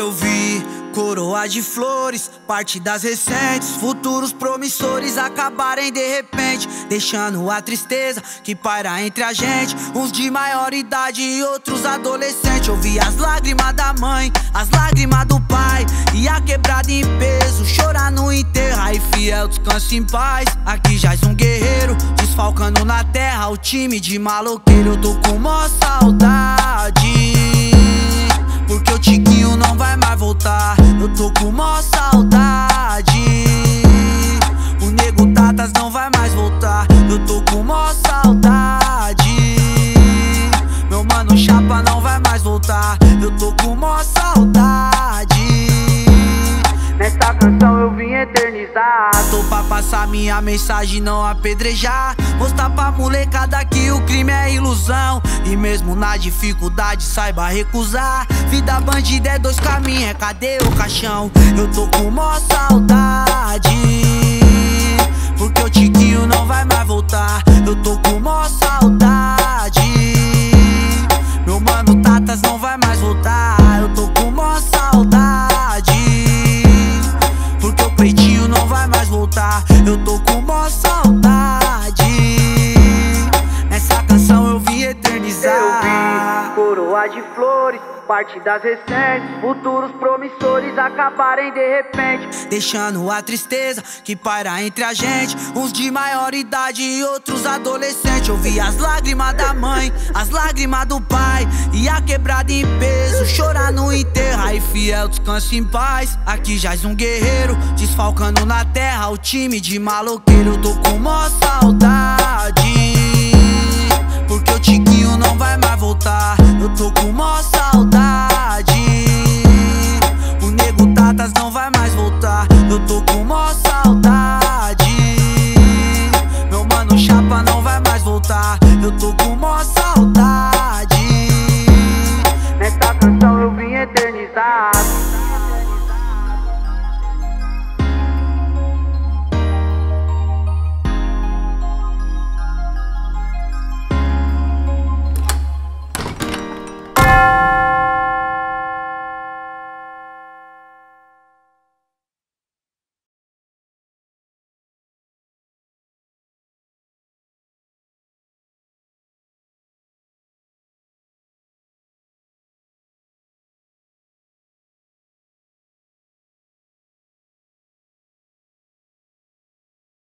Eu vi coroa de flores, parte das recentes, futuros promissores acabarem de repente, deixando a tristeza que paira entre a gente. Uns de maior idade e outros adolescentes. Eu vi as lágrimas da mãe, as lágrimas do pai, e a quebrada em peso chorar no enterro. Aí fiel, descanse em paz. Aqui jaz um guerreiro, desfalcando na terra o time de maloqueiro. Eu tô com mó saudade, porque o Tiquinho não vai mais voltar. Eu tô com mó saudade, o Nego Tatas não vai mais voltar. Eu tô com mó saudade, meu mano Chapa não vai mais voltar. Eu tô com mó saudade, nessa canção eu vim eternizar. Tô pra passar minha mensagem, não apedrejar, mostrar pra molecada que o crime é ilusão, e mesmo na dificuldade saiba recusar. Vida bandida é dois caminhos, é cadê o caixão? Eu tô com mó saudade, porque o Tiquinho não vai mais voltar. Eu tô com mó saudade, meu mano Tatas não vai mais voltar. Eu tô com mó saudade, porque o Peitinho não vai mais voltar. Eu tô com mó saudade, nessa canção eu vim eternizar. Eu vi coroa de flores, parte das recentes, futuros promissores acabarem de repente, deixando a tristeza que paira entre a gente. Uns de maior idade e outros adolescentes. Eu vi as lágrimas da mãe, as lágrimas do pai, e a quebrada em peso chorar no enterro. Aí fiel, descanse em paz. Aqui jaz um guerreiro, desfalcando na terra o time de maloqueiro. Eu tô com mó saudade, porque o Tiquinho não vai mais voltar. Eu tô com mó saudade, o Nego Tatas não vai mais voltar. Eu tô com mó saudade,